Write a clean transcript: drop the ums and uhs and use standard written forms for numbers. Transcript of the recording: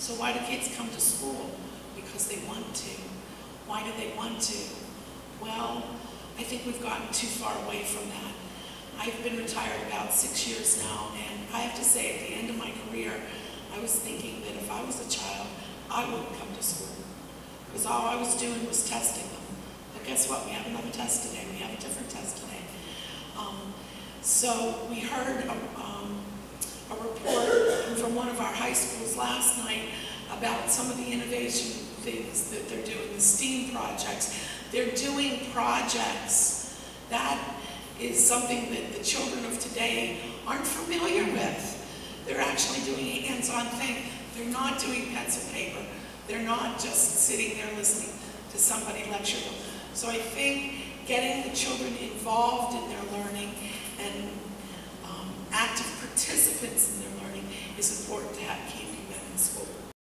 So why do kids come to school? Because they want to. Why do they want to? Well, I think we've gotten too far away from that. I've been retired about 6 years now, and I have to say, at the end of my career, I was thinking that if I was a child, I wouldn't come to school, because all I was doing was testing them. But guess what? We have another test today. We have a different test today. So we heard a report from one of our high schools last night about some of the innovation things that they're doing, the STEAM projects. They're doing projects. That is something that the children of today aren't familiar with. They're actually doing a hands-on thing. They're not doing pencil paper. They're not just sitting there listening to somebody lecture them. So I think getting the children involved in their learning and active participants in their learning is important to keep